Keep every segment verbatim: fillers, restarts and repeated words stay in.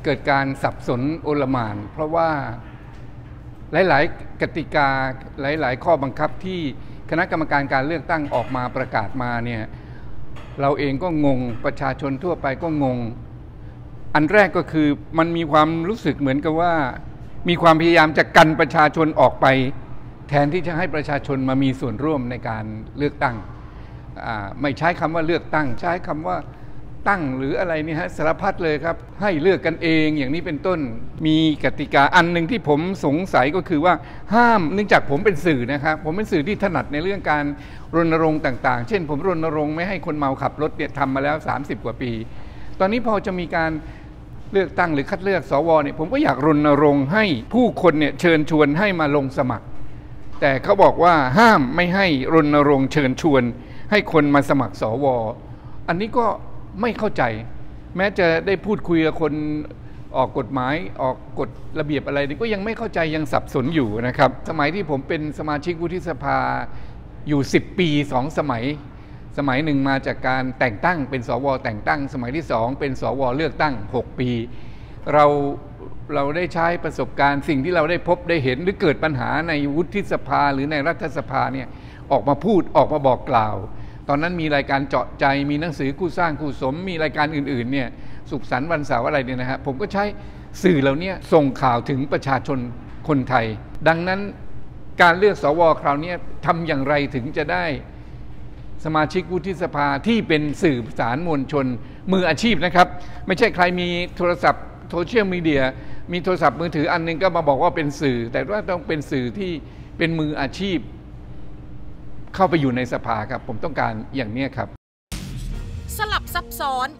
เกิดการสับสนโอลหม่านเพราะว่าหลายๆกติกาหลายๆข้อบังคับที่คณะกรรมการการเลือกตั้งออกมาประกาศมาเนี่ยเราเองก็งงประชาชนทั่วไปก็งงอันแรกก็คือมันมีความรู้สึกเหมือนกับว่ามีความพยายามจะกันประชาชนออกไปแทนที่จะให้ประชาชนมามีส่วนร่วมในการเลือกตั้งไม่ใช้คำว่าเลือกตั้งใช้คำว่าตั้งหรืออะไรนี่ฮะสารพัดเลยครับให้เลือกกันเองอย่างนี้เป็นต้นมีกติกาอันหนึ่งที่ผมสงสัยก็คือว่าห้ามเนื่องจากผมเป็นสื่อนะครับผมเป็นสื่อที่ถนัดในเรื่องการรณรงค์ต่างๆเช่นผมรณรงค์ไม่ให้คนเมาขับรถเนี่ยทำมาแล้วสามสิบกว่าปีตอนนี้พอจะมีการเลือกตั้งหรือคัดเลือกสวเนี่ยผมก็อยากรณรงค์ให้ผู้คนเนี่ยเชิญชวนให้มาลงสมัครแต่เขาบอกว่าห้ามไม่ให้รณรงค์เชิญชวนให้คนมาสมัครสวอันนี้ก็ไม่เข้าใจแม้จะได้พูดคุยกับคนออกกฎหมายออกกฎระเบียบอะไรก็ยังไม่เข้าใจยังสับสนอยู่นะครับสมัยที่ผมเป็นสมาชิกวุฒิสภาอยู่สิบปีสองสมัยสมัยหนึ่งมาจากการแต่งตั้งเป็นสวแต่งตั้งสมัยที่สองเป็นสวเลือกตั้งหกปีเราเราได้ใช้ประสบการณ์สิ่งที่เราได้พบได้เห็นหรือเกิดปัญหาในวุฒิสภาหรือในรัฐสภาเนี่ยออกมาพูดออกมาบอกกล่าวตอนนั้นมีรายการเจาะใจมีหนังสือคู่สร้างคู่สมมีรายการอื่นๆเนี่ยสุขสันต์วันเสาร์อะไรเนี่ยนะฮะผมก็ใช้สื่อเหล่านี้ส่งข่าวถึงประชาชนคนไทยดังนั้นการเลือกสวคราวนี้ทำอย่างไรถึงจะได้สมาชิกวุฒิสภาที่เป็นสื่อสารมวลชนมืออาชีพนะครับไม่ใช่ใครมีโทรศัพท์โซเชียลมีเดียมีโทรศัพท์มือถืออันนึงก็มาบอกว่าเป็นสื่อแต่ว่าต้องเป็นสื่อที่เป็นมืออาชีพเข้าไปอยู่ในสภาครับผมต้องการอย่างนี้ครับสลับซับซ้อน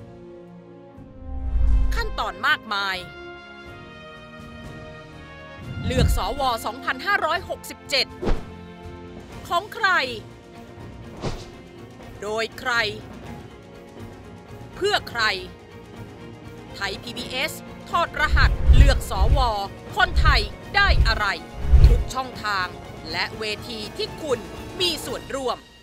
ขั้นตอนมากมายเลือกสว สองพันห้าร้อยหกสิบเจ็ด ของใครโดยใครเพื่อใครไทย พี บี เอส ถอดรหัสเลือกสวคนไทยได้อะไรทุกช่องทางและเวทีที่คุณมีส่วนร่วม